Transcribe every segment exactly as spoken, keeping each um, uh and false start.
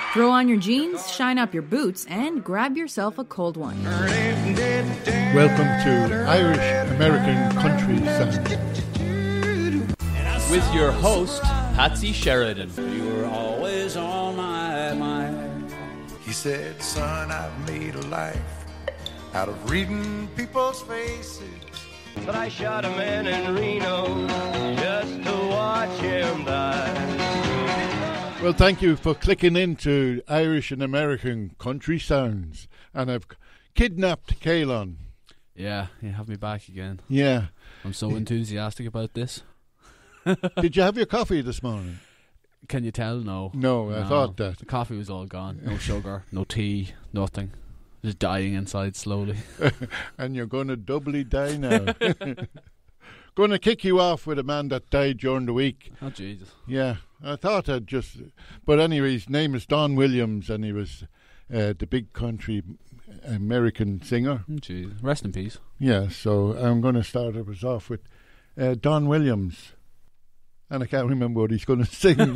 Throw on your jeans, shine up your boots, and grab yourself a cold one. Welcome to Irish American Country Sound. With your host, Patsy Sheridan. You were always on my mind. He said, son, I've made a life out of reading people's faces. But I shot a man in Reno just to watch him die. Well, thank you for clicking into Irish and American Country Sounds. And I've kidnapped Caolan. Yeah, you have me back again. Yeah. I'm so enthusiastic about this. Did you have your coffee this morning? Can you tell? No. No, I no. thought that. The coffee was all gone. No sugar, no tea, nothing. Just dying inside slowly. And you're going to doubly die now. Going to kick you off with a man that died during the week. Oh, Jesus. Yeah, I thought I'd just... But anyway, his name is Don Williams, and he was uh, the big country American singer. Oh, Jesus. Rest in peace. Yeah, so I'm going to start us off with uh, Don Williams. And I can't remember what he's going to sing.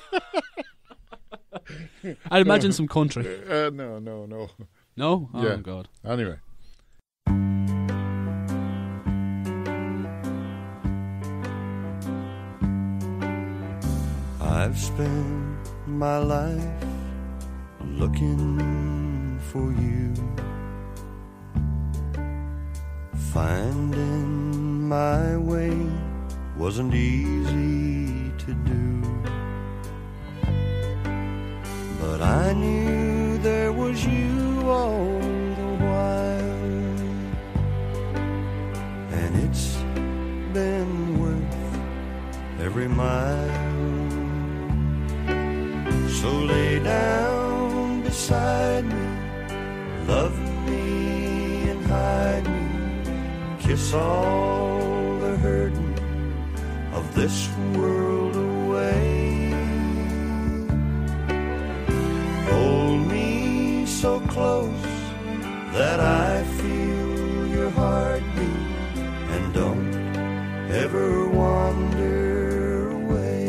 I'd imagine some country. Uh, no, no, no. No? Oh, yeah. God. Anyway. I've spent my life looking for you, finding my way wasn't easy to do, but I knew there was you all the while, and it's been worth every mile. So lay down beside me, love me and hide me, kiss all the hurting of this world away. Hold me so close that I feel your heartbeat, and don't ever wander away.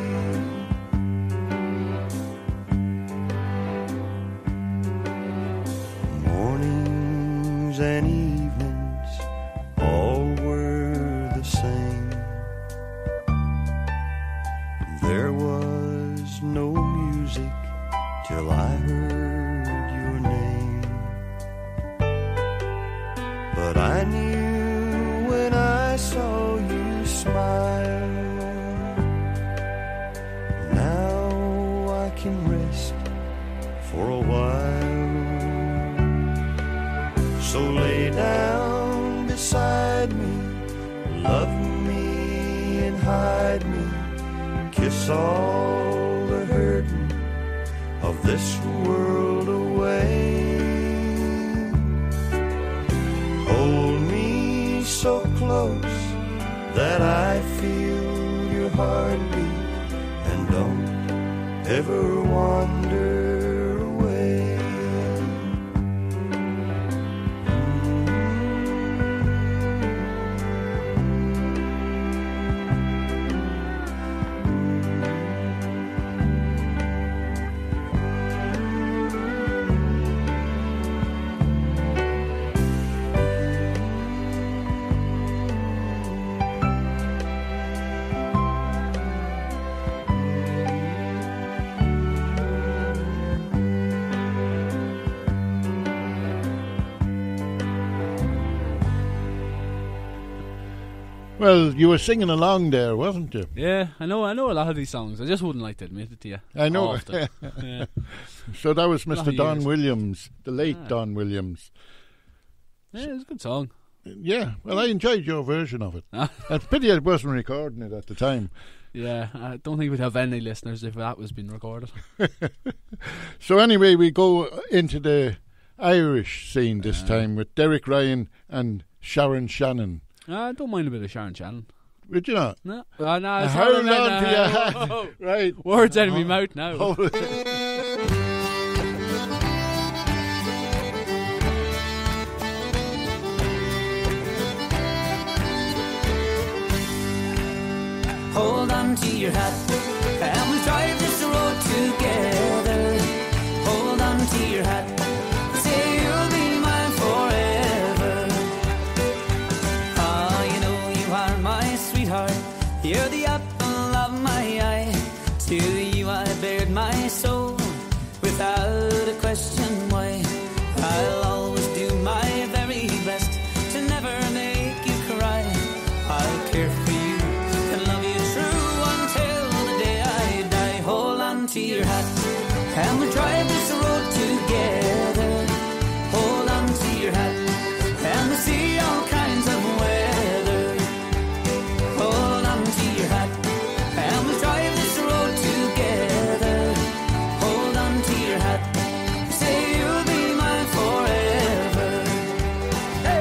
Mornings and evenings all were the same. There was no music till I heard your name, but I knew when I saw you smile. Now I can rest for a while. So lay down beside me, love me and hide me, kiss all the hurting of this world away. Hold me so close that I feel your heartbeat, and don't ever wander away. Well, you were singing along there, wasn't you? Yeah, I know I know a lot of these songs. I just wouldn't like to admit it to you. I know. Often. Yeah. So that was Mister Don years. Williams, the late Ah. Don Williams. Yeah, it was a good song. Yeah, well, I enjoyed your version of it. Ah. It's a pity I wasn't recording it at the time. Yeah, I don't think we'd have any listeners if that was being recorded. So anyway, we go into the Irish scene this Ah. time with Derek Ryan and Sharon Shannon. I don't mind a bit of Sharon Shannon. Would you not? No, uh, no it's Hold not on to your hat. Oh, Right. words out of my mouth now. Hold it. Hold on to your hat, and we'll drive this road together. my soul without a question why. I'll always do my very best to never make you cry. I'll care for you and love you true until the day I die. Hold on to your hat and we'll drive this road together. Hold on to your hat and we'll see all kinds of weather. Hold on to your hat and we'll drive this road together. Hold on to your hat. Say you'll be mine forever. Hey.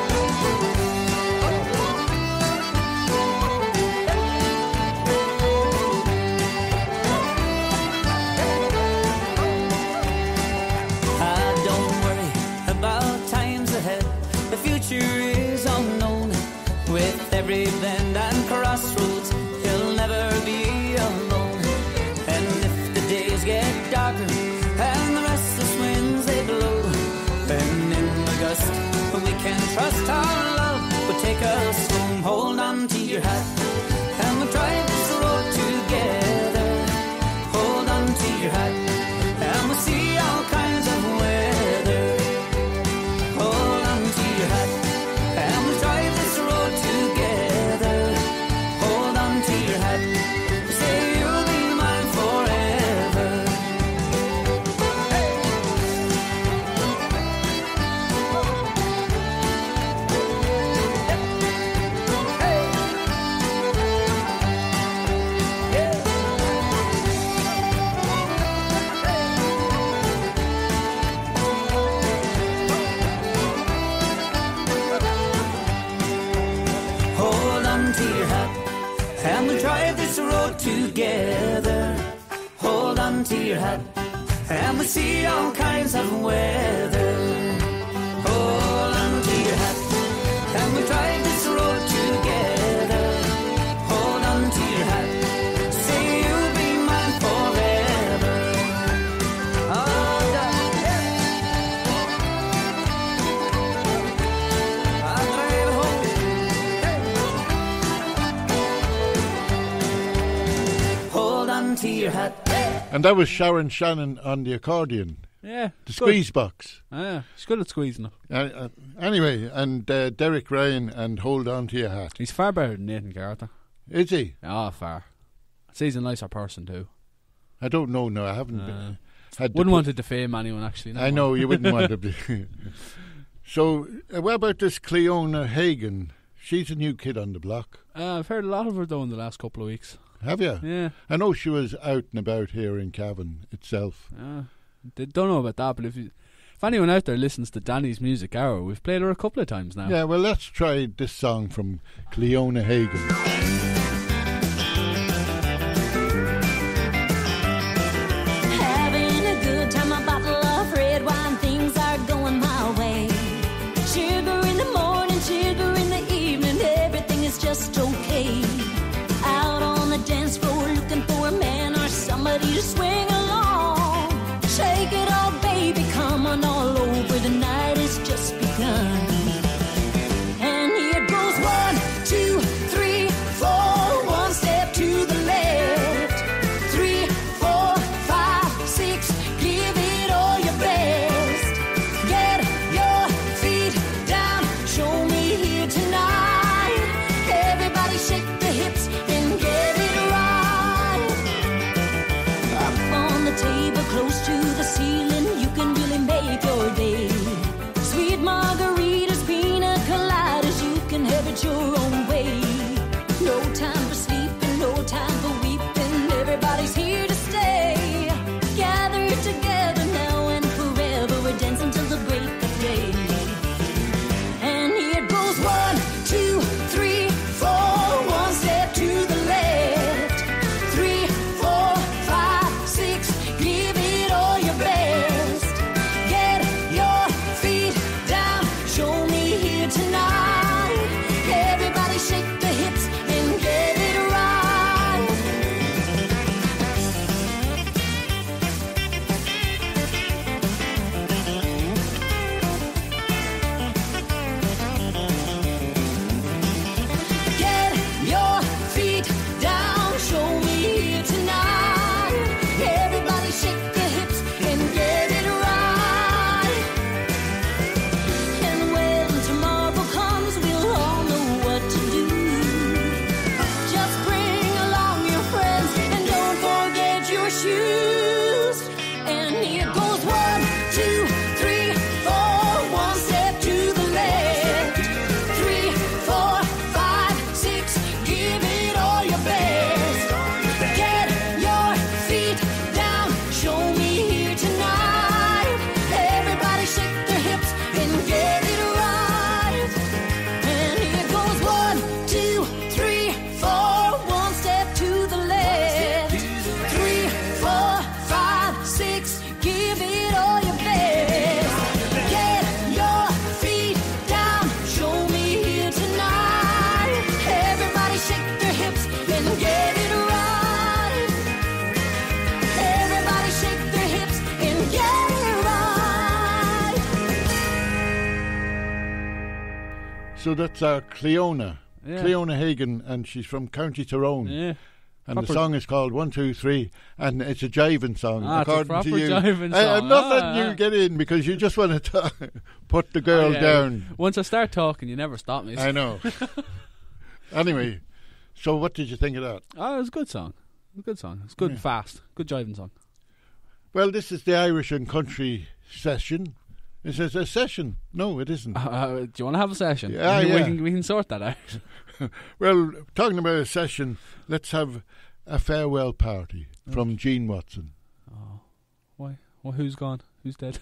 Ah, don't worry about times ahead. The future is unknown. With every bend and crossroads, you'll never be alone. And if the days get darker and the restless winds they blow, then in the gust we can trust our love will take us home. Hold on to your hat and we'll drive this road together. Hold on to your hat and we'll see all kinds of weather. Hold on to your hat and we'll drive this road together. Hold on to your hat. Say you'll be mine forever. Hey. Hey. Yeah. Hold on to your hat and we'll drive this road together. Hold on to your hat and we'll see all kinds of weather. Hold on to your hat and we'll drive this road together. Hold on to your hat. Say you'll be mine forever. Oh, darling. I'll drive home. Hold on to your hat. And that was Sharon Shannon on the accordion, Yeah. the good. squeeze box. Yeah, she's good at squeezing it. Uh, uh, anyway, and uh, Derek Ryan and Hold On To Your Hat. He's far better than Nathan Carter. Is he? Ah, far. So he's a nicer person too. I don't know, no, I haven't Uh, been, had Wouldn't to want to defame anyone, actually. no I know, more. you wouldn't want to be. So, uh, what about this Cleona Hagan? She's a new kid on the block. Uh, I've heard a lot of her though in the last couple of weeks. Have you? Yeah. I know she was out and about here in Cavan itself. Uh, they don't know about that, but if you, if anyone out there listens to Danny's Music Hour, we've played her a couple of times now. Yeah, well, let's try this song from Cleona Hagan. Having a good time, a bottle of red wine, things are going my way. Sugar in the morning, sugar in the evening, everything is just okay. Out on the dance floor, looking for a man or somebody to swing along. Shake it all, baby, come on all over, the night has just begun. And here goes one, two, three, four, one step to the left. Three, four, five, six, give it all your best. Get your feet down, show me here tonight. Everybody shake the hips and get it right. Up on So that's uh, Cleona. Yeah. Cleona Hagan, and she's from County Tyrone. Yeah. And Proper- the song is called One, Two, Three, and it's a jiving song, Ah, it's a according proper to you. jiving I, I'm song. not Ah, letting ah. you get in because you just want to put the girl Oh, yeah. down. Once I start talking, you never stop me. I know. Anyway, so what did you think of that? Oh, it was a good song. It was a good song. It's good, Yeah. fast. Good jiving song. Well, this is the Irish and Country session. Is it a session? No, it isn't. Uh, do you want to have a session? Yeah, we, yeah. We, can, we can sort that out. Well, talking about a session, let's have a farewell party from Gene Watson. Oh, why? Well, who's gone? Who's dead?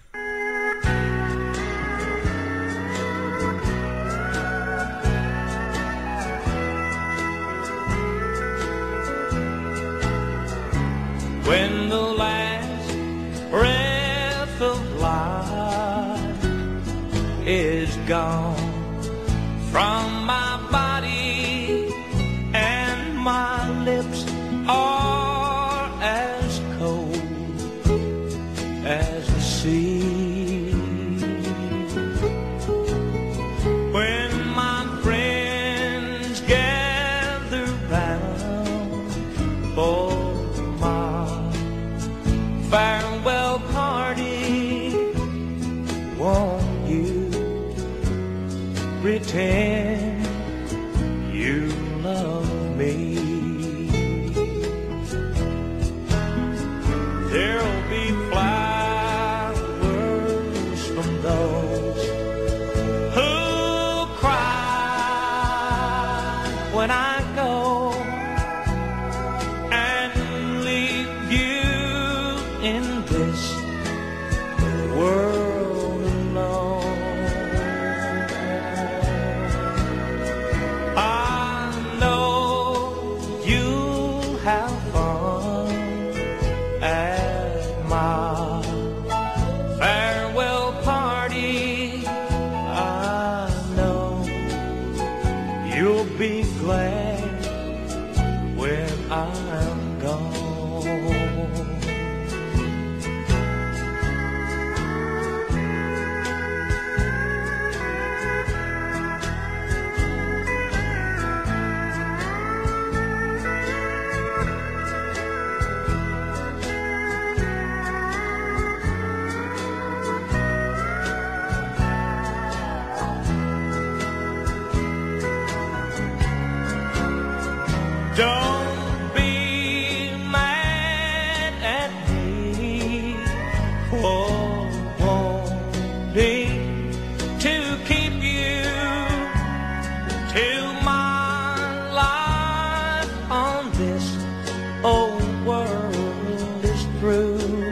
When the last breath of life is gone from my body and my lips are as cold as the sea, when my friends gather round for farewell party, won't you pretend you love me? There'll be flowers from those who cry when I go and leave you in this world alone. I know you'll have fun at my farewell party. I know you'll be glad when I'm gone. Don't be mad at me for wanting to keep you till my life on this old world is through.